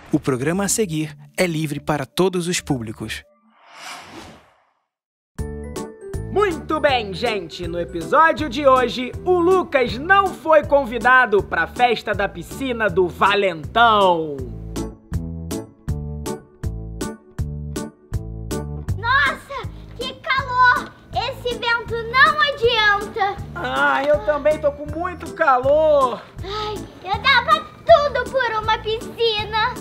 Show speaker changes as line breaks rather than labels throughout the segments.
O programa a seguir é livre para todos os públicos.
Muito bem, gente! No episódio de hoje, o Lucas não foi convidado para a festa da piscina do Valentão.
Nossa, que calor! Esse vento não adianta.
Ah, eu também tô com muito calor.
Ai, eu dava tudo por uma piscina.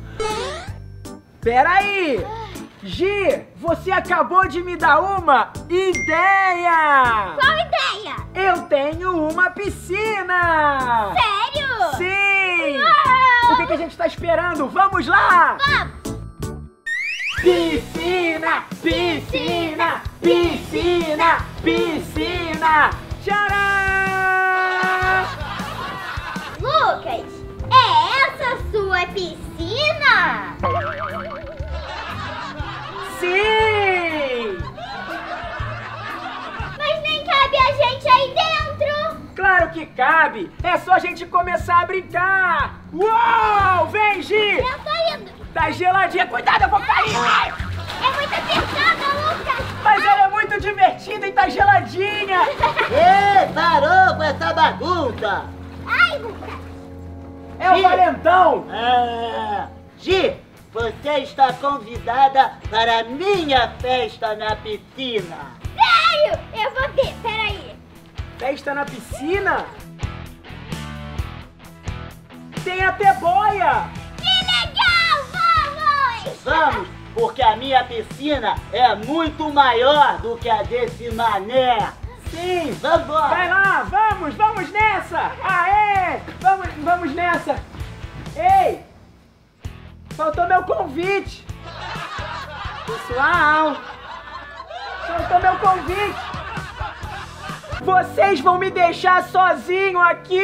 Peraí! Gi, você acabou de me dar uma ideia!
Qual ideia?
Eu tenho uma piscina!
Sério?
Sim!
Uau!
O que a gente tá esperando? Vamos lá!
Vamos!
Piscina! Piscina! Piscina! Piscina! Tcharam!
Lucas, é essa a sua piscina?
Sim!
Mas nem cabe a gente aí dentro.
Claro que cabe! É só a gente começar a brincar! Uou! Vem, Gi!
Eu tô indo.
Tá geladinha! Cuidado, eu vou cair! Ai!
É muito apertada, Lucas.
Mas ela é muito divertida e tá geladinha!
Ei, parou com essa bagunça!
Ai, Lucas.
É o
Gi.
Valentão!
Gi, você está convidada para a minha festa na piscina.
Sério? Eu vou ver, peraí.
Festa na piscina? Tem até boia!
Que legal, vamos!
Vamos, porque a minha piscina é muito maior do que a desse mané.
Sim!
Vambora!
Vai lá, vamos nessa! Aê! Vamos nessa! Ei! Faltou meu convite! Pessoal! Faltou meu convite! Vocês vão me deixar sozinho aqui!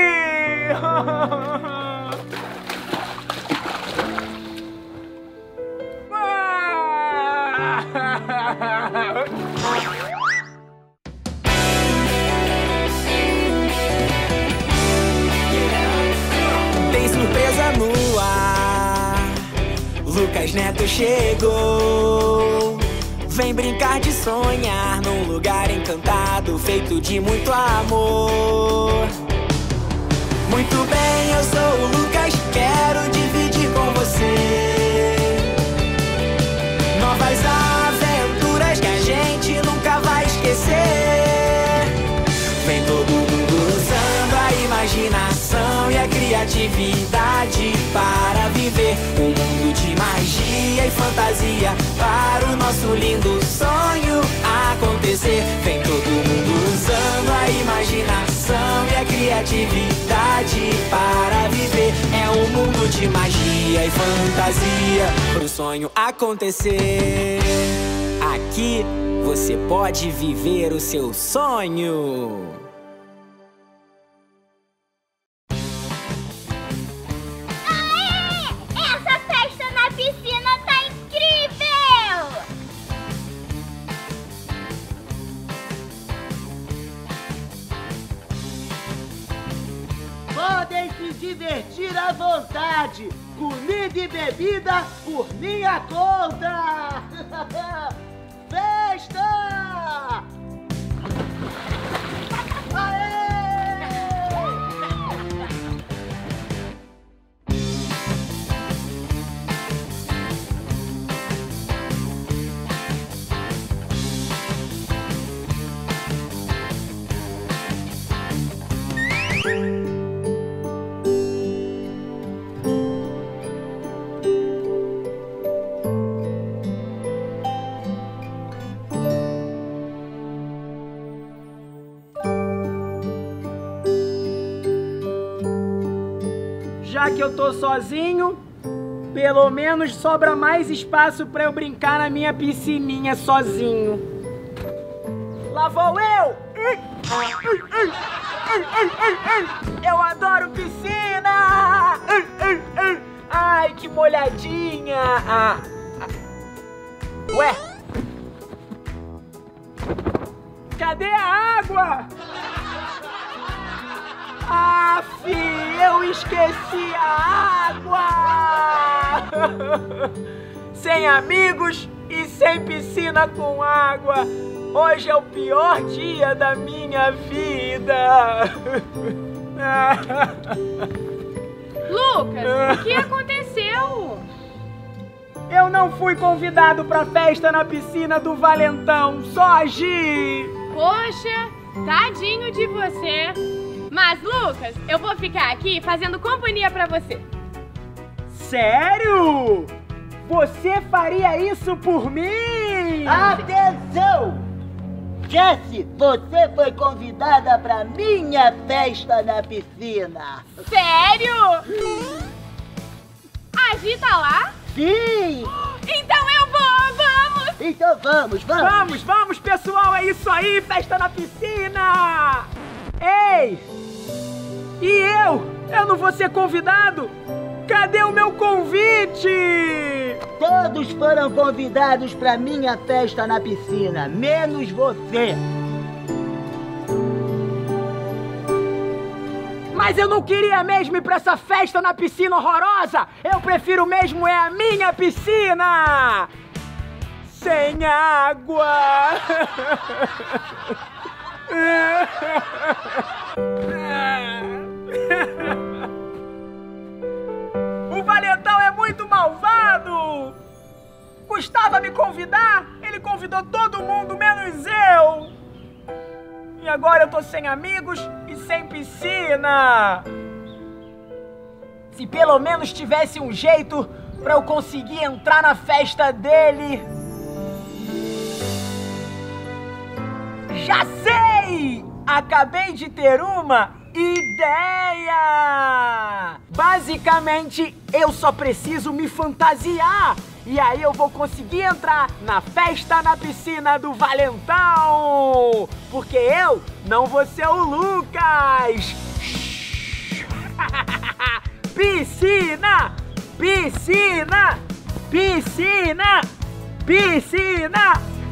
Tem surpresa no ar. Lucas Neto chegou. Vem brincar de sonhar num lugar encantado, feito de muito amor. Muito bem, eu sou o Lucas, quero dividir com você novas aventuras que a gente nunca vai esquecer. Vem todo mundo usando a imaginação e a criatividade para viver um mundo de magia e fantasia para o nosso lindo sonho acontecer. Vem todo mundo usando a imaginação e a criatividade para viver. É um mundo de magia e fantasia pro sonho acontecer. Aqui você pode viver o seu sonho.
Aê! Essa festa na piscina tá incrível!
Podem se divertir à vontade. Comida e bebida por minha conta. Festa!
Já que eu tô sozinho, pelo menos sobra mais espaço pra eu brincar na minha piscininha sozinho. Lá vou eu! Eu adoro piscina! Ai, que molhadinha! Ué? Cadê a água? Aff, eu esqueci a água! Sem amigos e sem piscina com água. Hoje é o pior dia da minha vida.
Lucas, o que aconteceu?
Eu não fui convidado pra festa na piscina do Valentão, só a Gi.
Poxa, tadinho de você. Mas, Lucas, eu vou ficar aqui fazendo companhia pra você.
Sério? Você faria isso por mim?
Atenção! Jessie, você foi convidada pra minha festa na piscina.
Sério? A Gi tá lá?
Sim!
Então eu vou, vamos!
Então vamos.
Vamos, pessoal, é isso aí, festa na piscina! Ei! E eu? Eu não vou ser convidado? Cadê o meu convite?
Todos foram convidados pra minha festa na piscina, menos você.
Mas eu não queria mesmo ir pra essa festa na piscina horrorosa! Eu prefiro mesmo é a minha piscina! Sem água! O Valentão é muito malvado! Custava me convidar, ele convidou todo mundo, menos eu! E agora eu tô sem amigos e sem piscina! Se pelo menos tivesse um jeito pra eu conseguir entrar na festa dele! Já sei! Acabei de ter uma ideia! Basicamente, eu só preciso me fantasiar! E aí eu vou conseguir entrar na festa na piscina do Valentão! Porque eu não vou ser o Lucas! Piscina! Piscina! Piscina! Piscina!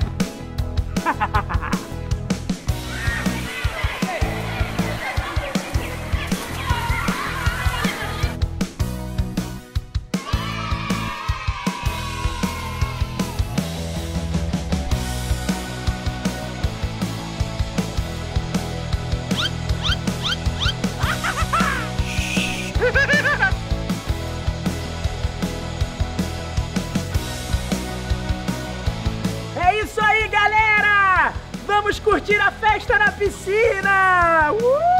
É isso aí, galera! Vamos curtir a festa na piscina!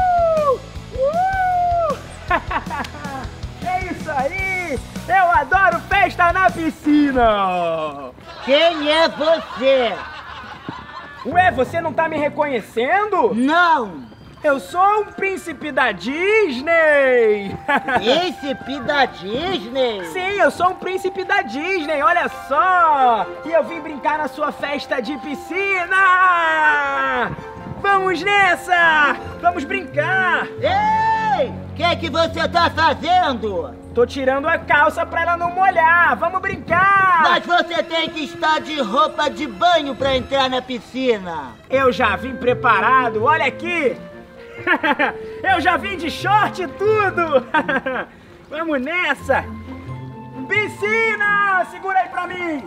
É isso aí! Eu adoro festa na piscina!
Quem é você?
Ué, você não tá me reconhecendo?
Não!
Eu sou um príncipe da Disney!
Príncipe da Disney?
Sim, eu sou um príncipe da Disney, olha só! E eu vim brincar na sua festa de piscina! Vamos nessa! Vamos brincar!
Ei! O que você tá fazendo?
Tô tirando a calça pra ela não molhar! Vamos brincar!
Mas você tem que estar de roupa de banho pra entrar na piscina.
Eu já vim preparado, olha aqui! Eu já vim de short e tudo! Vamos nessa! Piscina! Segura aí pra mim!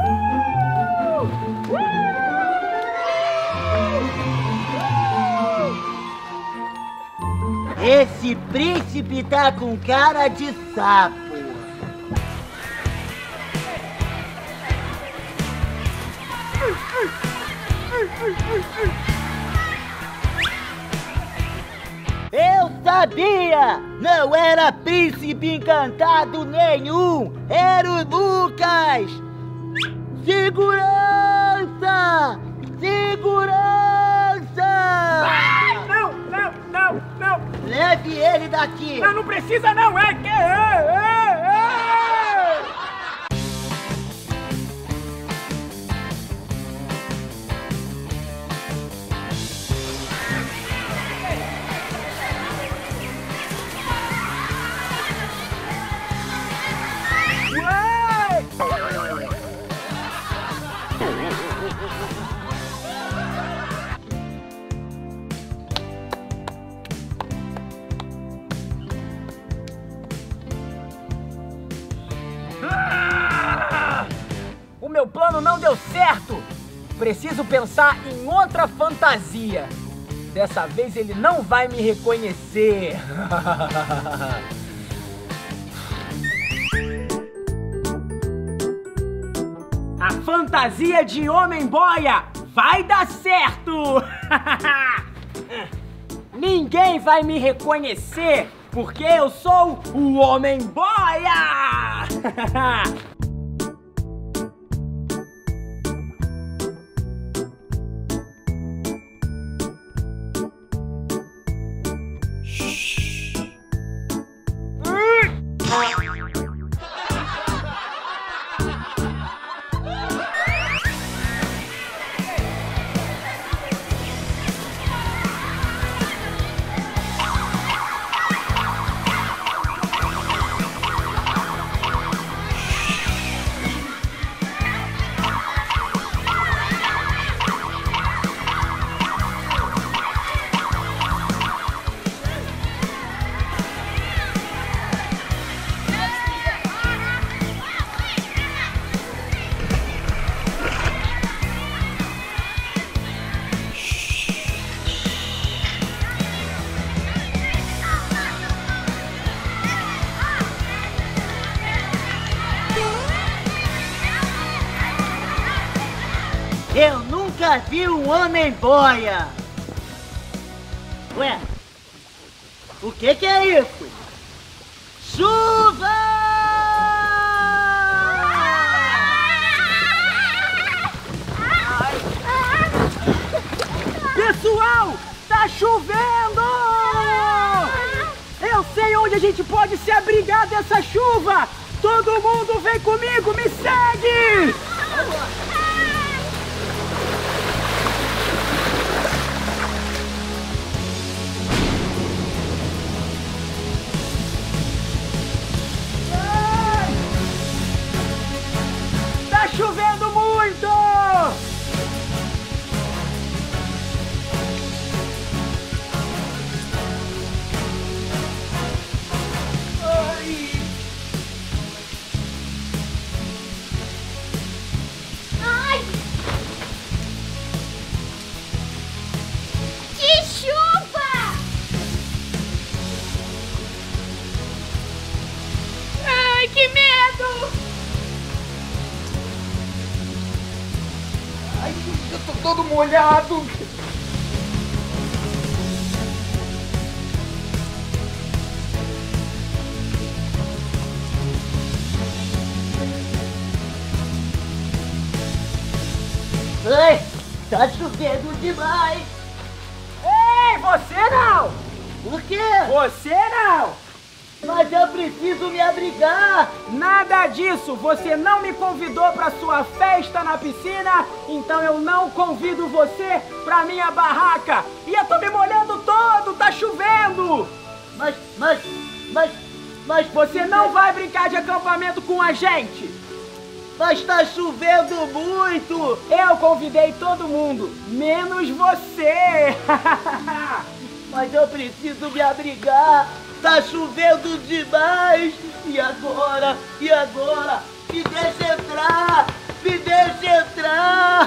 Esse príncipe tá com cara de sapo. Eu sabia! Não era príncipe encantado nenhum! Era o Lucas! Segurança! Segurança!
Ai, não!
Leve ele daqui!
Não precisa não! É que... meu plano não deu certo. Preciso pensar em outra fantasia. Dessa vez ele não vai me reconhecer. A fantasia de Homem-Boia vai dar certo! Ninguém vai me reconhecer porque eu sou o Homem-Boia!
Eu nunca vi um Homem-Boia! Ué, o que é isso? Chuva!
Pessoal, tá chovendo! Eu sei onde a gente pode se abrigar dessa chuva! Todo mundo vem comigo, me segue! Tá chovendo muito!
Ai! Que chuva!
Ai, que medo!
Ai, eu tô todo molhado!
Ai, tá chovendo demais!
Ei, você não!
O quê?
Você não!
Mas eu preciso me abrigar!
Nada disso! Você não me convidou pra sua festa na piscina, então eu não convido você pra minha barraca! E eu tô me molhando todo! Tá chovendo!
Mas
Você não vai brincar de acampamento com a gente!
Mas tá chovendo muito!
Eu convidei todo mundo, menos você!
Mas eu preciso me abrigar! Tá chovendo demais! E agora? E agora? Me deixa entrar! Me deixa entrar!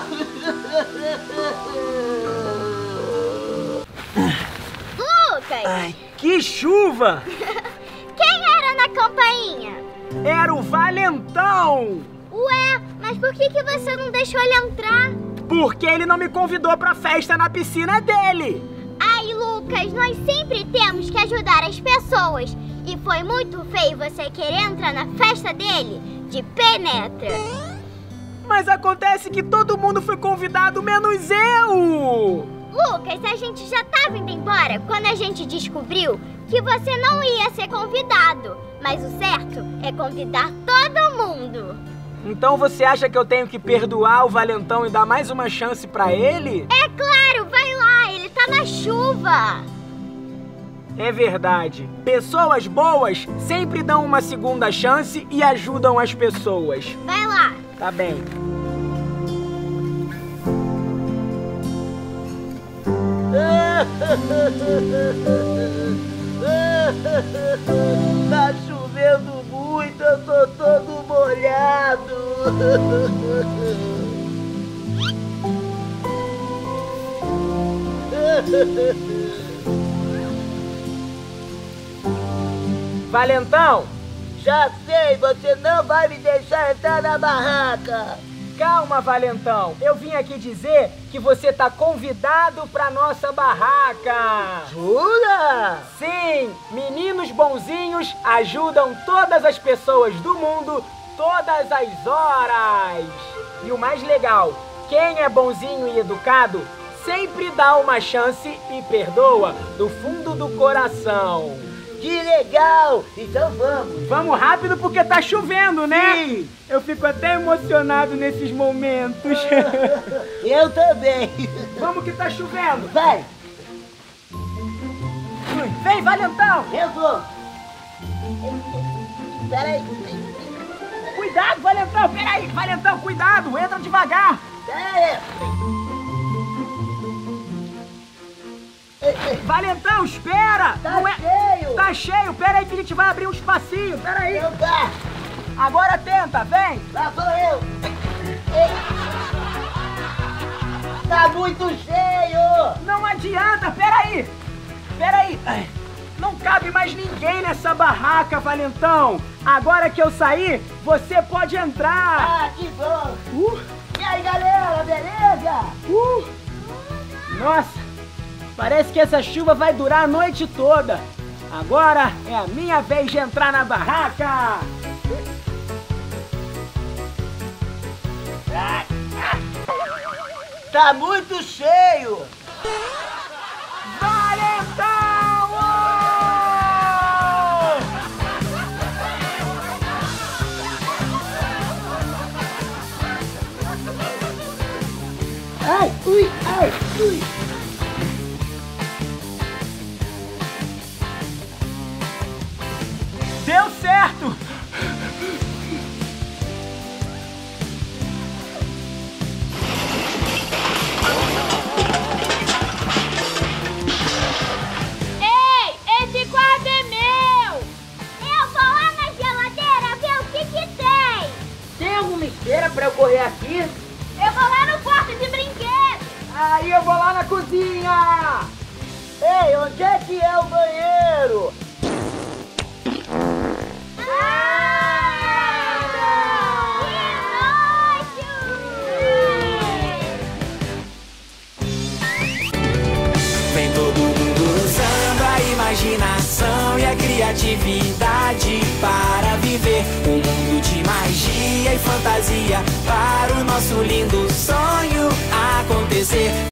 Lucas,
Ai, que chuva!
quem era na campainha?
Era o Valentão!
Ué, mas por que você não deixou ele entrar?
Porque ele não me convidou pra festa na piscina dele!
Ai, Lucas, nós sempre temos que ajudar as pessoas. E foi muito feio você querer entrar na festa dele de penetra.
Mas acontece que todo mundo foi convidado, menos eu!
Lucas, a gente já tava indo embora quando a gente descobriu que você não ia ser convidado. Mas o certo é convidar todo mundo.
Então você acha que eu tenho que perdoar o Valentão e dar mais uma chance pra ele?
É claro, vai lá, ele tá na chuva.
É verdade. Pessoas boas sempre dão uma segunda chance e ajudam as pessoas.
Vai lá.
Tá bem.
Tá chovendo muito, eu tô todo molhado.
Valentão!
Já sei, você não vai me deixar entrar na barraca.
Calma, Valentão. Eu vim aqui dizer que você tá convidado pra nossa barraca.
Jura?
Sim, meninos bonzinhos ajudam todas as pessoas do mundo todas as horas. E o mais legal, quem é bonzinho e educado sempre dá uma chance e perdoa do fundo do coração.
Que legal! Então vamos.
Vamos rápido porque tá chovendo, né?
Sim.
Eu fico até emocionado nesses momentos.
Eu também.
Vamos que tá chovendo.
Vai,
Vem, Valentão.
eu vou. Peraí.
Cuidado, Valentão. Peraí, Valentão, cuidado. Entra devagar.
Peraí.
Valentão, espera.
Tá
Não é...
cheio.
Tá cheio. Peraí que a gente vai abrir um espacinho. Peraí.
Então tá.
Agora tenta, vem.
Lá vou eu. Tá muito cheio.
Não adianta, peraí. Peraí. Ai, não cabe mais ninguém nessa barraca, Valentão. Agora que eu sair, você pode entrar.
Ah, que bom. E aí, galera, beleza?
Nossa, parece que essa chuva vai durar a noite toda. Agora é a minha vez de entrar na barraca.
Tá muito cheio.
Valentão!
Ai, ui, ai, ui.
Deu certo!
Ei, esse quadro é meu!
Eu vou lá na geladeira ver o que tem.
Tem alguma esteira pra eu correr aqui?
Eu vou lá no quarto de brinquedos.
Aí eu vou lá na cozinha!
Ei, onde é que é o banheiro?
Vem todo mundo usando a imaginação e a criatividade para viver um mundo de magia e fantasia para o nosso lindo